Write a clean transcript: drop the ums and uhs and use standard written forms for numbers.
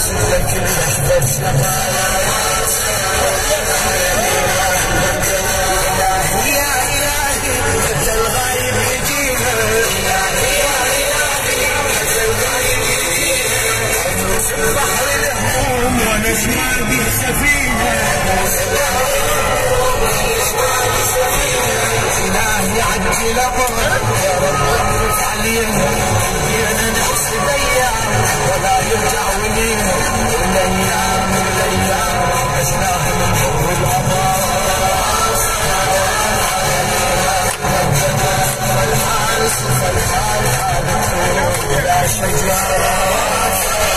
لك بس ونسمع به سفينة إلهي عجل أمرك يا رب ارفع علينا جينا نحس بأيام ولا يرجع ولينا الأيام عشناها من حب الأمار فالحال حالك لا شجاع